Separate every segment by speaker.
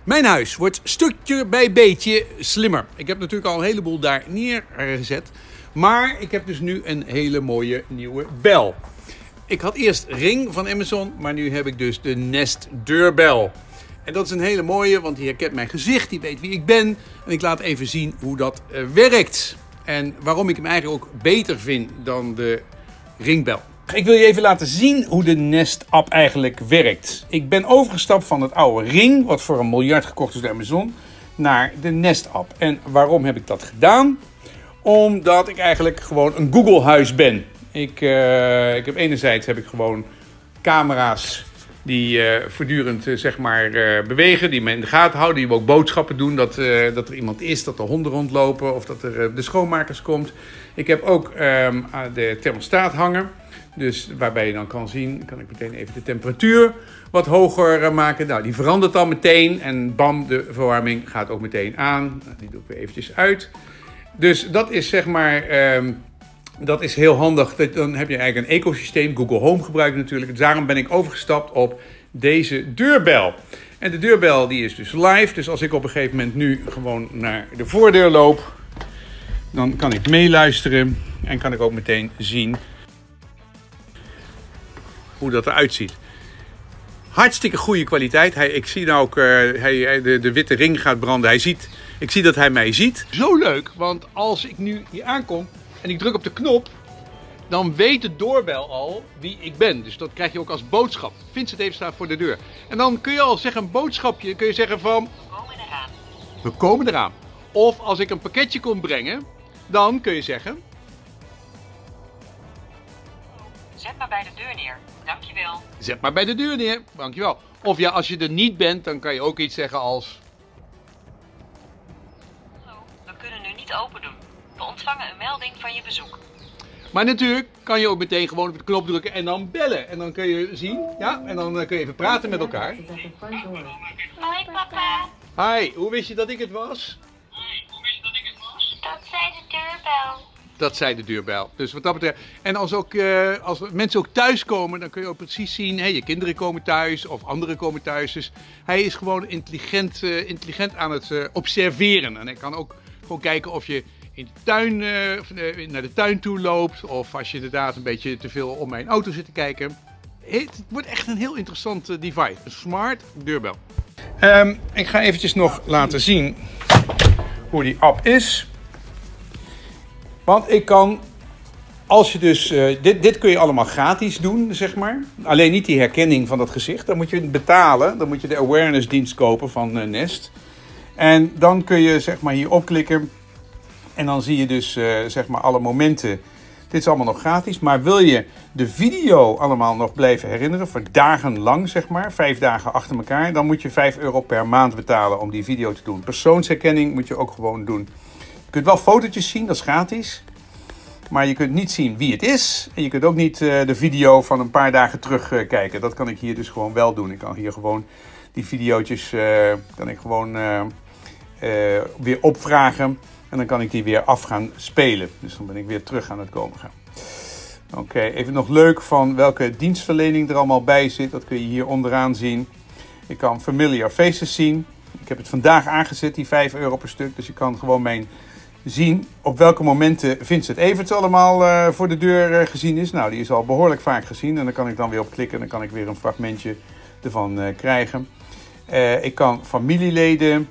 Speaker 1: Mijn huis wordt stukje bij beetje slimmer. Ik heb natuurlijk al een heleboel daar neergezet. Maar ik heb dus nu een hele mooie nieuwe bel. Ik had eerst Ring van Amazon, maar nu heb ik dus de Nest deurbel. En dat is een hele mooie, want die herkent mijn gezicht, die weet wie ik ben. En ik laat even zien hoe dat werkt. En waarom ik hem eigenlijk ook beter vind dan de Ringbel. Ik wil je even laten zien hoe de Nest app eigenlijk werkt. Ik ben overgestapt van het oude Ring, wat voor $1 miljard gekocht is door Amazon, naar de Nest app. En waarom heb ik dat gedaan? Omdat ik eigenlijk gewoon een Google huis ben. Ik heb enerzijds gewoon camera's die voortdurend bewegen, die me in de gaten houden, die me ook boodschappen doen, dat er iemand is, dat er honden rondlopen of dat er de schoonmakers komt. Ik heb ook de thermostaat hangen, dus waarbij je dan kan zien, kan ik meteen even de temperatuur wat hoger maken. Nou, die verandert dan meteen en bam, de verwarming gaat ook meteen aan. Nou, die doe ik weer eventjes uit. Dus dat is dat is heel handig. Dan heb je eigenlijk een ecosysteem. Google Home gebruik ik natuurlijk. Daarom ben ik overgestapt op deze deurbel. En de deurbel die is dus live. Dus als ik op een gegeven moment nu gewoon naar de voordeur loop, dan kan ik meeluisteren en kan ik ook meteen zien hoe dat eruit ziet. Hartstikke goede kwaliteit. Ik zie nou ook de witte ring gaat branden. Ik zie dat hij mij ziet. Zo leuk, want als ik nu hier aankom en ik druk op de knop, dan weet de doorbel al wie ik ben. Dus dat krijg je ook als boodschap. Vincent even staat voor de deur. En dan kun je al zeggen, een boodschapje, kun je zeggen van, we komen eraan. We komen eraan. Of als ik een pakketje kom brengen, dan kun je zeggen,
Speaker 2: zet maar bij de deur neer. Dankjewel.
Speaker 1: Zet maar bij de deur neer. Dankjewel. Of ja, als je er niet bent, dan kan je ook iets zeggen als,
Speaker 2: hallo, we kunnen nu niet open doen. We ontvangen een melding van je bezoek.
Speaker 1: Maar natuurlijk kan je ook meteen gewoon op de knop drukken en dan bellen. En dan kun je zien, ja, en dan kun je even praten met elkaar.
Speaker 2: Hoi papa.
Speaker 1: Hi, hoe wist je dat ik het was?
Speaker 2: Dat zei de deurbel.
Speaker 1: Dat zei de deurbel. Dus wat dat betreft. En als mensen ook thuis komen, dan kun je ook precies zien, hey, je kinderen komen thuis of anderen komen thuis. Dus hij is gewoon intelligent aan het observeren. En hij kan ook gewoon kijken of je in de tuin, naar de tuin toe loopt. Of als je inderdaad een beetje te veel om mijn auto zit te kijken. Het wordt echt een heel interessant device. Een smart deurbel. Ik ga eventjes nog laten zien hoe die app is. Want ik kan, als je dus, dit kun je allemaal gratis doen, zeg maar. Alleen niet die herkenning van dat gezicht. Dan moet je betalen. Dan moet je de awareness dienst kopen van Nest. En dan kun je zeg maar hier opklikken. En dan zie je dus zeg maar alle momenten. Dit is allemaal nog gratis. Maar wil je de video allemaal nog blijven herinneren, voor dagenlang zeg maar, 5 dagen achter elkaar, dan moet je €5 per maand betalen om die video te doen. Persoonsherkenning moet je ook gewoon doen. Je kunt wel fotootjes zien, dat is gratis. Maar je kunt niet zien wie het is. En je kunt ook niet de video van een paar dagen terug kijken. Dat kan ik hier dus gewoon wel doen. Ik kan hier gewoon die videootjes weer opvragen. En dan kan ik die weer af gaan spelen. Dus dan ben ik weer terug aan het komen gaan. Oké, even nog leuk van welke dienstverlening er allemaal bij zit. Dat kun je hier onderaan zien. Ik kan familiar faces zien. Ik heb het vandaag aangezet, die €5 per stuk. Dus je kan gewoon zien op welke momenten Vincent Everts allemaal voor de deur gezien is. Nou, die is al behoorlijk vaak gezien. En dan kan ik dan weer op klikken en dan kan ik weer een fragmentje ervan krijgen. Ik kan familieleden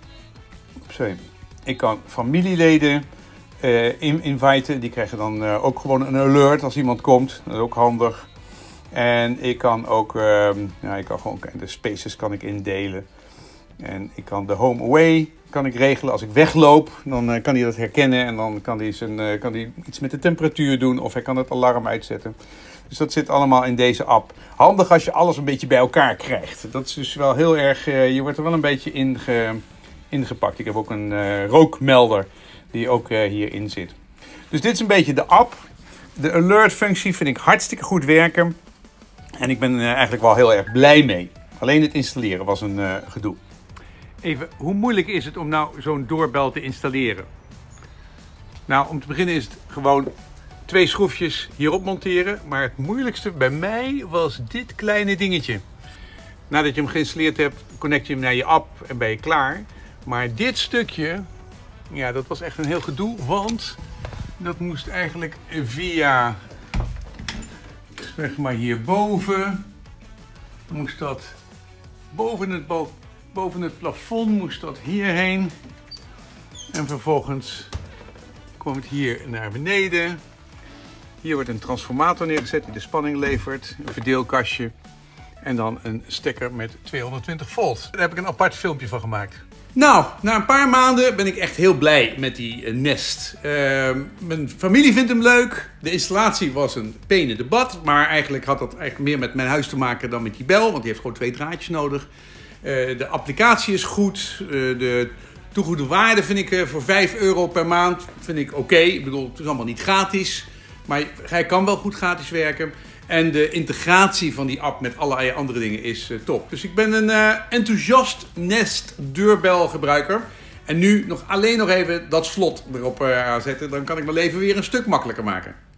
Speaker 1: inviten. Die krijgen dan ook gewoon een alert als iemand komt. Dat is ook handig. En ik kan ook, de spaces kan ik indelen. En ik kan de home away kan ik regelen. Als ik wegloop, dan kan hij dat herkennen. En dan kan hij iets met de temperatuur doen. Of hij kan het alarm uitzetten. Dus dat zit allemaal in deze app. Handig als je alles een beetje bij elkaar krijgt. Dat is dus wel heel erg, je wordt er wel een beetje ingepakt. Ik heb ook een rookmelder die ook hierin zit. Dus dit is een beetje de app. De alert functie vind ik hartstikke goed werken. En ik ben eigenlijk wel heel erg blij mee. Alleen het installeren was een gedoe. Even, hoe moeilijk is het om nou zo'n doorbel te installeren? Nou, om te beginnen is het gewoon 2 schroefjes hierop monteren. Maar het moeilijkste bij mij was dit kleine dingetje. Nadat je hem geïnstalleerd hebt, connect je hem naar je app en ben je klaar. Maar dit stukje, ja, dat was echt een heel gedoe, want dat moest eigenlijk via, zeg maar hierboven, moest dat boven het plafond, moest dat hierheen. En vervolgens kwam het hier naar beneden. Hier wordt een transformator neergezet die de spanning levert, een verdeelkastje en dan een stekker met 220 volt. Daar heb ik een apart filmpje van gemaakt. Nou, na een paar maanden ben ik echt heel blij met die Nest. Mijn familie vindt hem leuk. De installatie was een pain in the butt, maar eigenlijk had dat eigenlijk meer met mijn huis te maken dan met die bel, want die heeft gewoon 2 draadjes nodig. De applicatie is goed. De toegevoegde waarde vind ik voor €5 per maand vind ik oké. Ik bedoel, het is allemaal niet gratis, maar hij kan wel goed gratis werken. En de integratie van die app met allerlei andere dingen is top. Dus ik ben een enthousiast Nest deurbelgebruiker. En nu alleen nog even dat slot erop aanzetten. Dan kan ik mijn leven weer een stuk makkelijker maken.